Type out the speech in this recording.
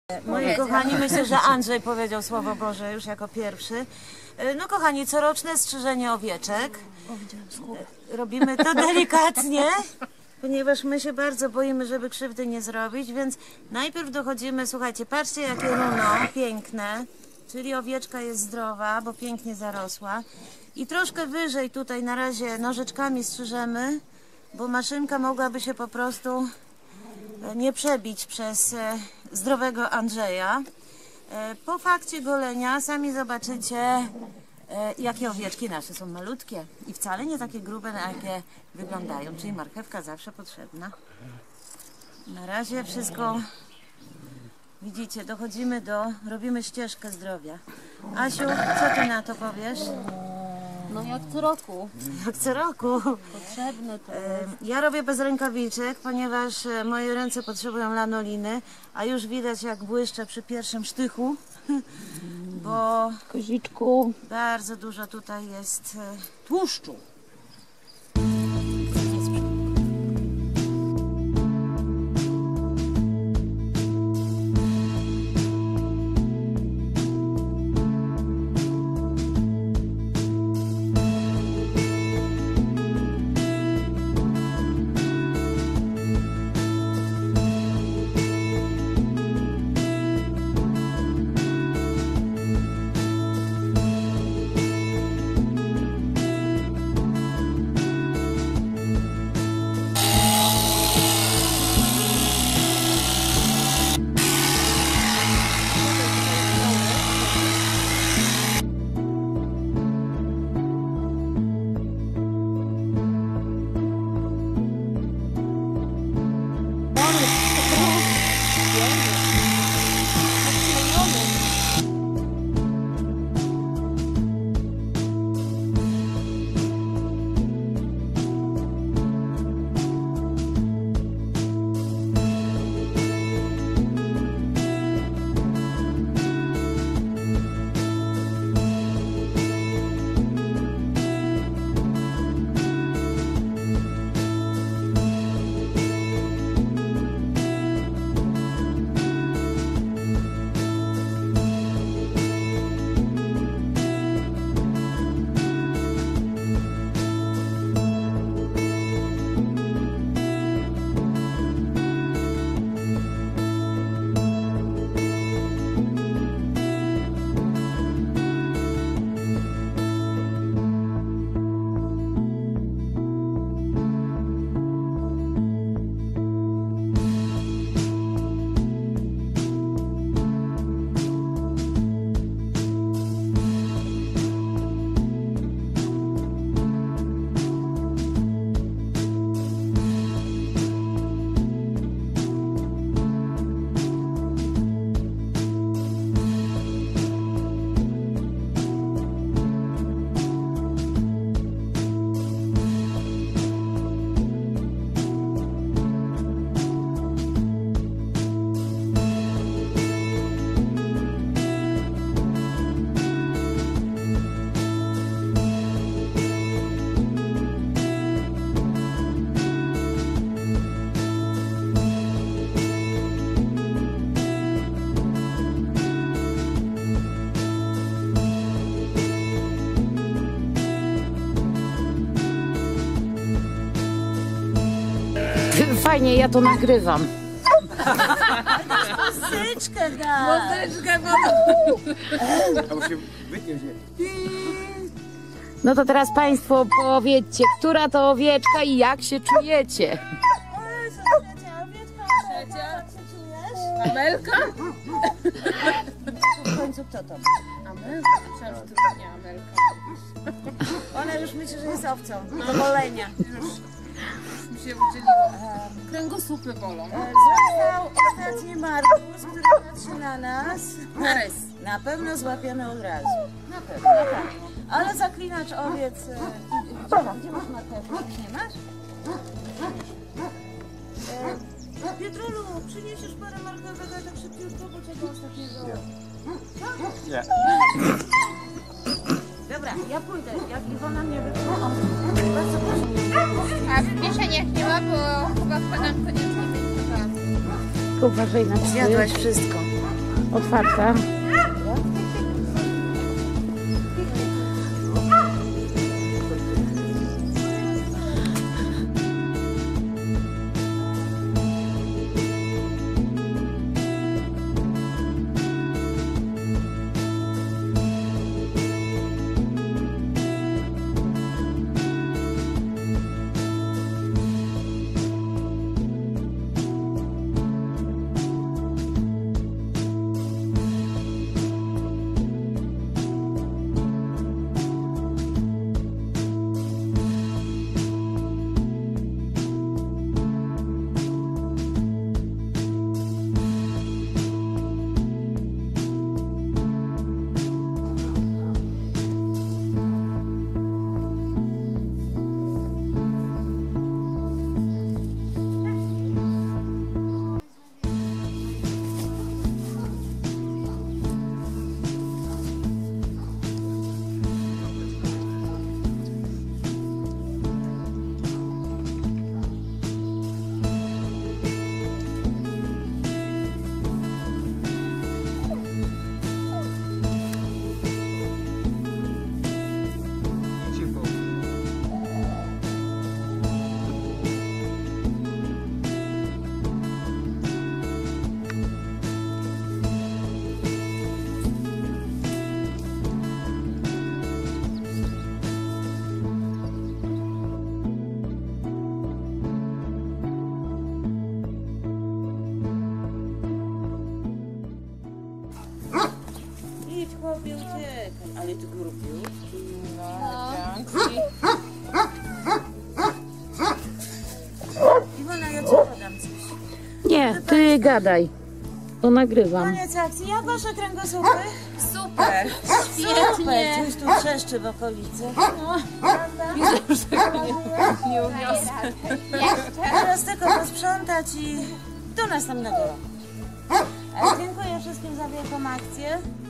Moi kochani, myślę, że Andrzej powiedział Słowo Boże już jako pierwszy. No kochani, coroczne strzyżenie owieczek. Robimy to delikatnie, ponieważ my się bardzo boimy, żeby krzywdy nie zrobić, więc najpierw dochodzimy, słuchajcie, patrzcie jakie runo piękne, czyli owieczka jest zdrowa, bo pięknie zarosła. I troszkę wyżej tutaj na razie nożyczkami strzyżemy, bo maszynka mogłaby się po prostu nie przebić przez zdrowego Andrzeja. Po fakcie golenia sami zobaczycie, jakie owieczki nasze są malutkie i wcale nie takie grube, na jakie wyglądają, czyli marchewka zawsze potrzebna. Na razie wszystko widzicie, dochodzimy robimy ścieżkę zdrowia. Asiu, co ty na to powiesz? No jak co roku. Jak co roku. Potrzebne to jest. Ja robię bez rękawiczek, ponieważ moje ręce potrzebują lanoliny, a już widać jak błyszczę przy pierwszym sztychu, bo Koziczku. bardzo dużo tutaj jest tłuszczu. Fajnie, ja to nagrywam. Muzyczkę da! Muzyczkę, bo... No to teraz Państwo powiedzcie, która to owieczka i jak się czujecie? Trzecia. Amelka? W końcu kto to? Amelka? Myślałam, że to nie Amelka. Ona już myśli, że jest owcą. Do golenia. Mi się udzieliło. Kręgosłupy bolą. Został ostatni Markus, który patrzy na nas. Teraz. Na pewno złapiemy od razu. Na pewno, tak. Ale zaklinacz owiec... Gdzie masz marchewkę? Nie masz? Pietrolu, przyniesiesz parę marchewek, ale tak szybciutko, bo czego ostatniego... Nie. Dobra, ja pójdę. Jak Iwona mnie wypływa... Bardzo proszę. A w kieszeniach nie ma, bo chyba wkładam koniecznie 5 lat. Uważaj na Zjadłaś wszystko. otwarta. Idź, chłopie, uciekaj. Ale ty grubiutki. Iwona, ja ci podam coś. Nie, ty gadaj, bo nagrywam. Koniec akcji. Jak wasze kręgosłupy? Super. Super. Coś tu trzeszczy w okolicy. Nie uniosę. Teraz tylko posprzątać i do następnego roku. Dziękuję wszystkim za wielką akcję.